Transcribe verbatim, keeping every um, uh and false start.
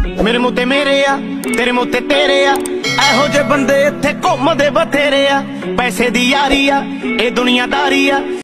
ਮੇਰੇ ਮੂੰਹ ਤੇ ਮੇਰੇ ਆ, ਤੇਰੇ ਮੂੰਹ ਤੇ ਤੇਰੇ ਆ। ਇਹੋ ਜਿਹੇ ਬੰਦੇ ਇੱਥੇ ਘੁੰਮਦੇ ਬਥੇਰੇ ਆ। ਪੈਸੇ ਦੀ ਯਾਰੀ ਆ, ਇਹ ਦੁਨੀਆਦਾਰੀ ਆ।